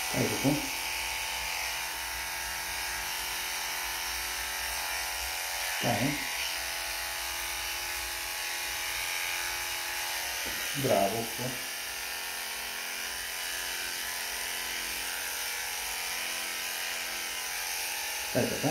Hai cum? Hai. Bravo. Stai, da?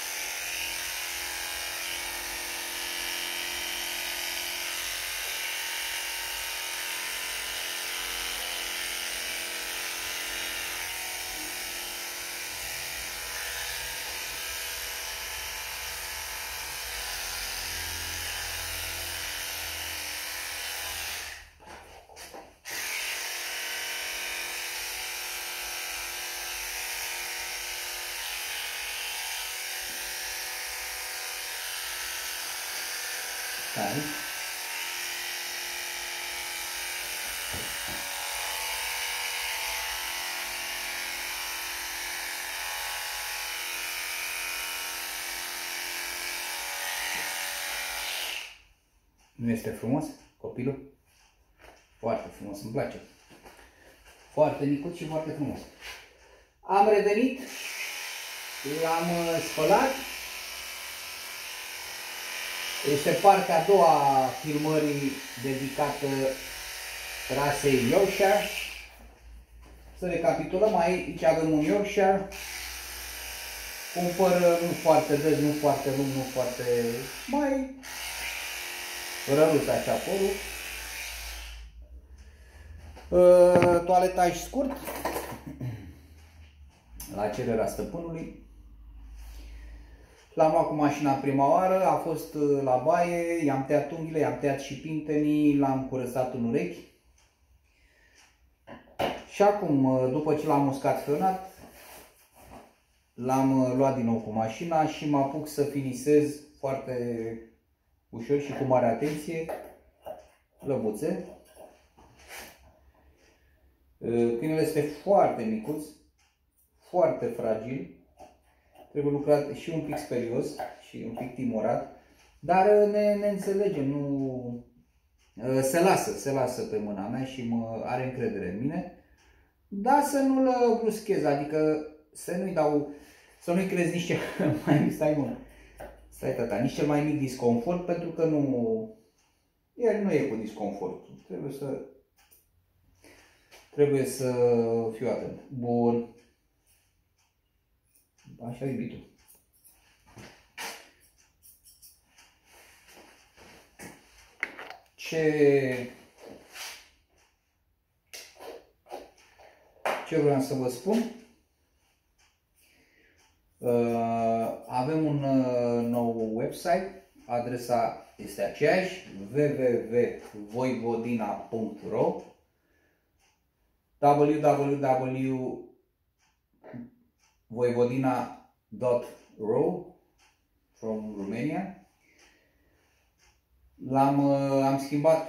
Hai. Nu este frumos copilul? Foarte frumos, îmi place. Foarte micuț și foarte frumos. Am revenit, l-am spălat. Este partea a doua a filmării dedicată rasei Yorkshire. Să recapitulăm, aici avem un Yorkshire cu un păr nu foarte des, nu foarte lung, nu foarte mai răruț așa părul. Toaletaj scurt la cererea stăpânului. L-am luat cu mașina prima oară, a fost la baie, i-am tăiat unghiile, i-am tăiat și pintenii, l-am curățat în urechi. Și acum, după ce l-am uscat fionat, l-am luat din nou cu mașina și mă apuc să finisez foarte ușor și cu mare atenție lăbuțe. Câinele este foarte micuț, foarte fragil. Trebuie lucrat și un pic sperios și un pic timorat, dar ne înțelegem, nu se lasă pe mâna mea și are încredere în mine, dar să nu-l bruschez, adică să nu-i crezi nici cel mai mic, stai tata, nici cel mai mic disconfort, pentru că el nu e cu disconfort, trebuie să fiu atent. Bun. Așa, iubitul. Ce vreau să vă spun? Avem un nou website, adresa este aceeași, www.voivodina.ro, www.voivodina.ro from Romania. Am schimbat,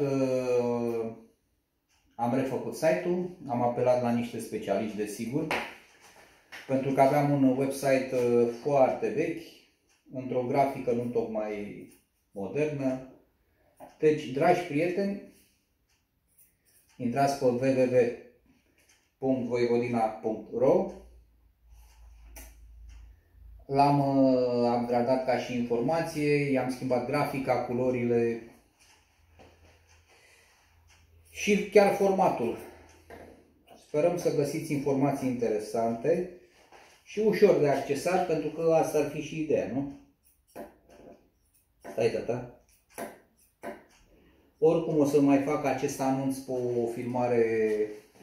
am refăcut site-ul, am apelat la niște specialiști, desigur, pentru că aveam un website foarte vechi, într-o grafică nu tocmai modernă. Deci, dragi prieteni, intrați pe www.voivodina.ro. L-am upgradat ca și informație, i-am schimbat grafica, culorile și chiar formatul. Sperăm să găsiți informații interesante și ușor de accesat, pentru că asta ar fi și ideea, nu? Stai, tata. Oricum o să mai fac acest anunț pe o filmare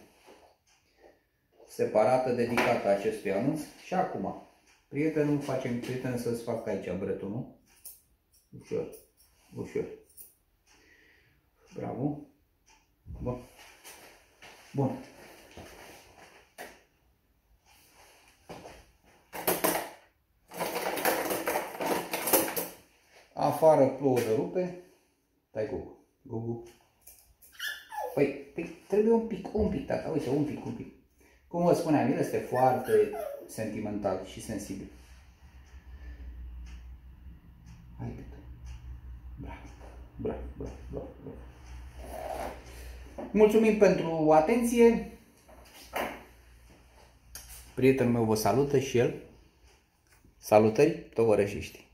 separată dedicată acestui anunț. Și acum, prietenul, facem prieten să-ți fac aici bretul, nu? Ușor, ușor. Bravo. Bun. Bun. Afară plouă de rupe. Stai, Gugu. Gugu. Păi, trebuie un pic, tata, uite, un pic. Cum vă spuneam, el este foarte sentimental și sensibil. Hai, Peter. Bravo. Mulțumim pentru atenție. Prietenul meu vă salută și el. Salutări, tovărășești!